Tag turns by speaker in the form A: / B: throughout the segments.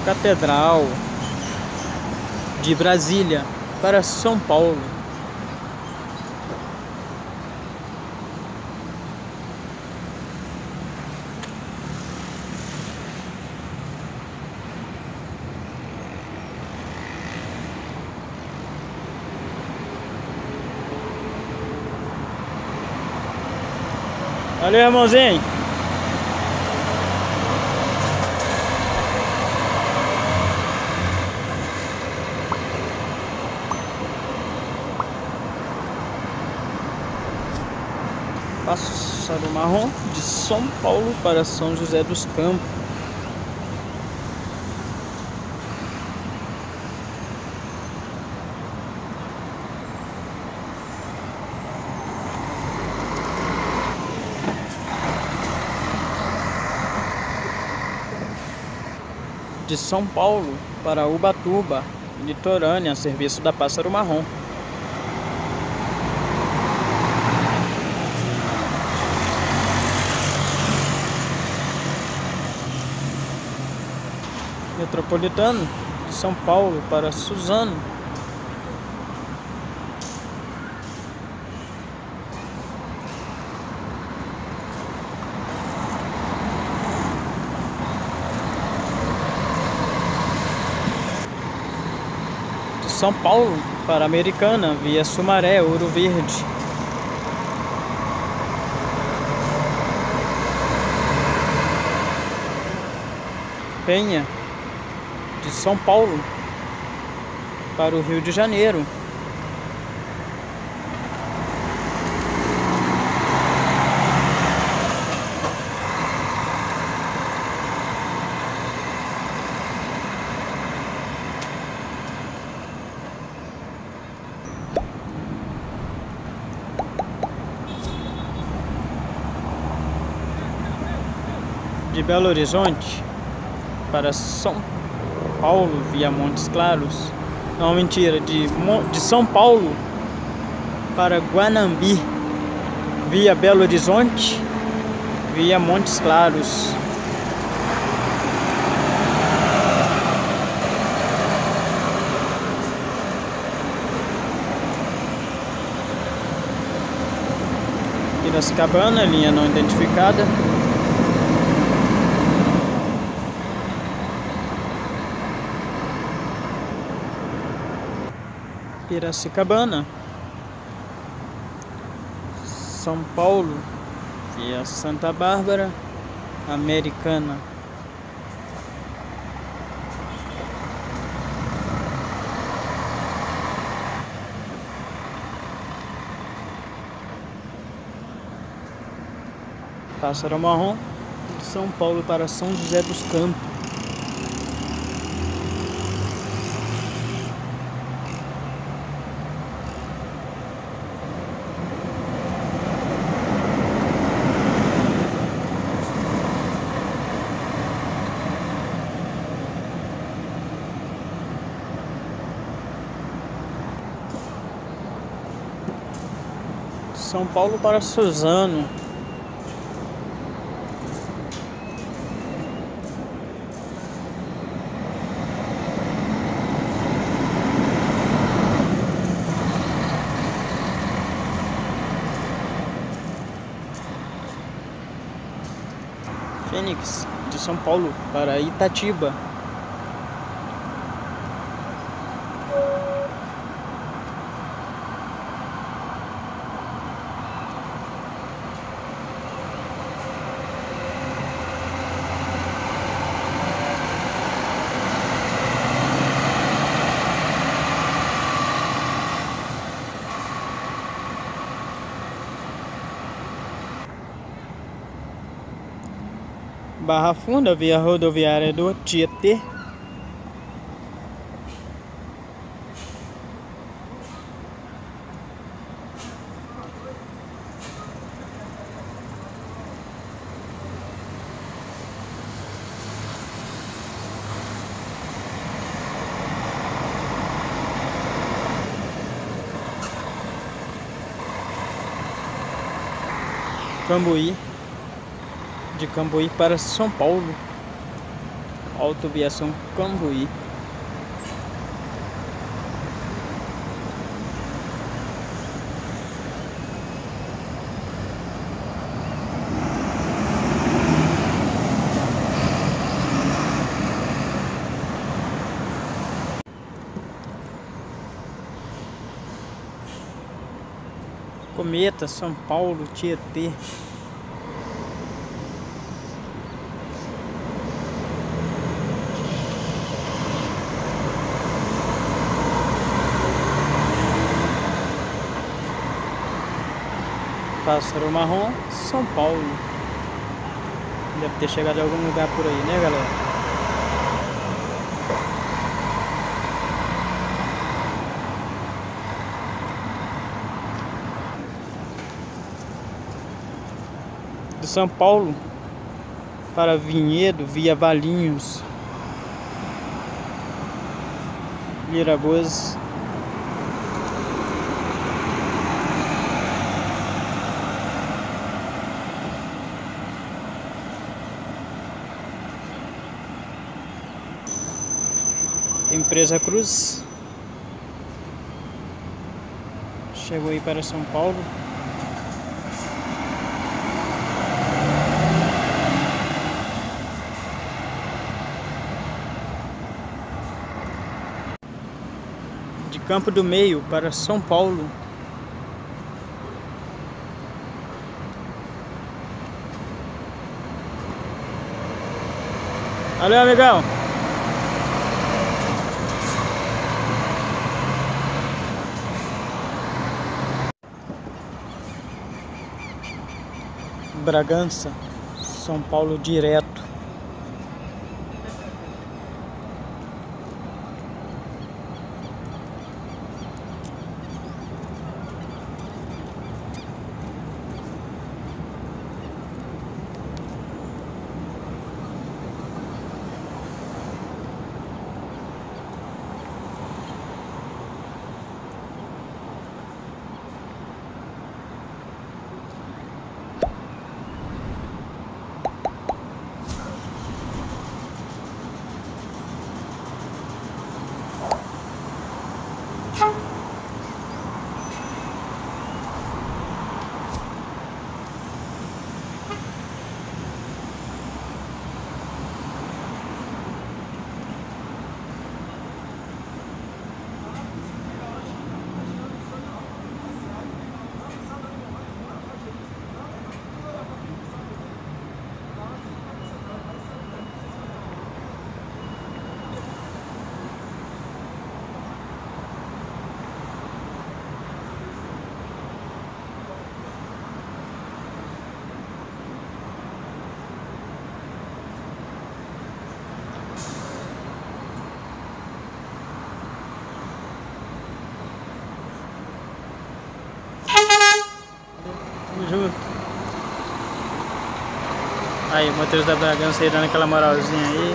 A: Catedral de Brasília para São Paulo. Valeu, irmãozinho. Pássaro Marrom de São Paulo para São José dos Campos. De São Paulo para Ubatuba, litorânea, serviço da Pássaro Marrom. Metropolitano de São Paulo para Suzano. De São Paulo para Americana via Sumaré, Ouro Verde. Penha de São Paulo para o Rio de Janeiro. De Belo Horizonte para São Paulo via Montes Claros. Não, mentira, de São Paulo para Guanambi via Belo Horizonte via Montes Claros. Piracicabana, linha não identificada. Piracicabana, São Paulo via Santa Bárbara, Americana. Pássaro Marrom de São Paulo para São José dos Campos. São Paulo para Suzano. Fênix de São Paulo para Itatiba. Barra Funda via rodoviária do Tietê. Cambuí, de Cambuí para São Paulo. Autoviação Cambuí. Cometa, São Paulo, Tietê. Pássaro Marrom, São Paulo. Deve ter chegado em algum lugar por aí, né, galera? De São Paulo para Vinhedo, via Valinhos, Miraboas. Empresa Cruz chegou aí para São Paulo. De Campo do Meio para São Paulo. Valeu, amigão. Bragança, São Paulo direto. Junto. Aí, o motorista da Bragança aí dando aquela moralzinha aí.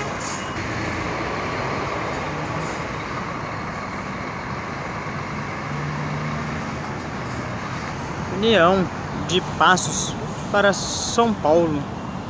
A: União de Passos para São Paulo.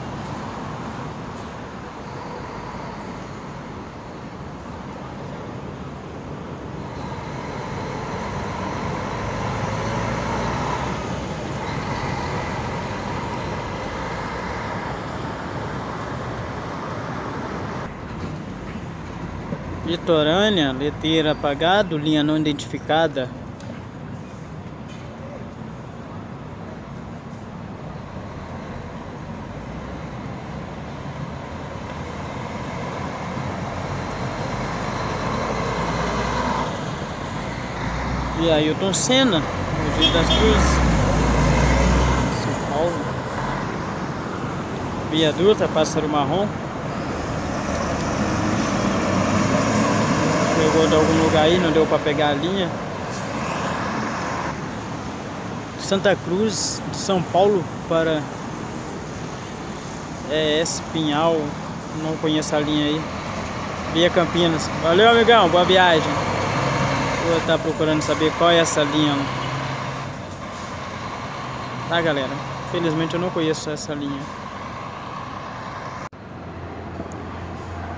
A: Litorânea, letreiro apagado, linha não identificada. E Ailton Senna, Mogi das Cruzes, São Paulo. Viaduta, Pássaro Marrom. Pegou de algum lugar aí, não deu para pegar a linha. Santa Cruz, de São Paulo para Espinhal, não conheço a linha aí. Via Campinas. Valeu, amigão, boa viagem. Vou estar procurando saber qual é essa linha. Tá, galera? Infelizmente eu não conheço essa linha.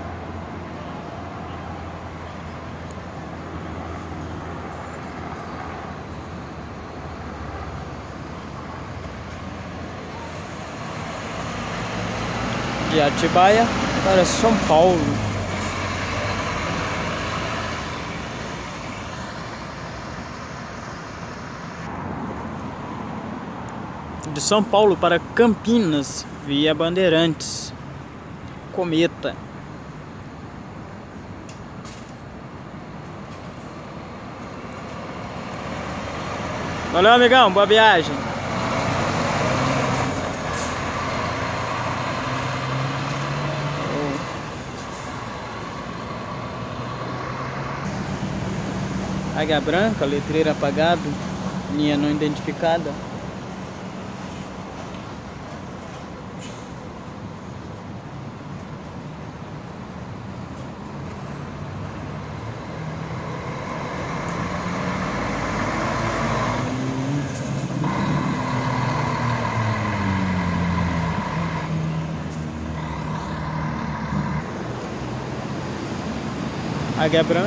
A: De Atibaia para São Paulo. De São Paulo para Campinas via Bandeirantes. Cometa. Valeu, amigão, boa viagem. Águia branca, letreiro apagado, linha não identificada. Águia branca,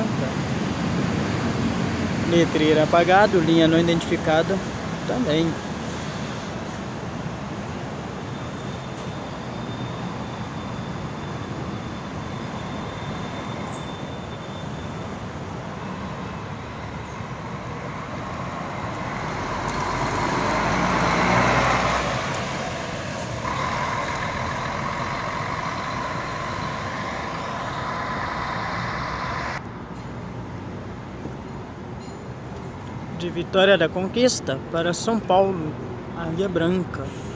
A: letreiro apagado, linha não identificada também. De Vitória da Conquista para São Paulo, Águia branca.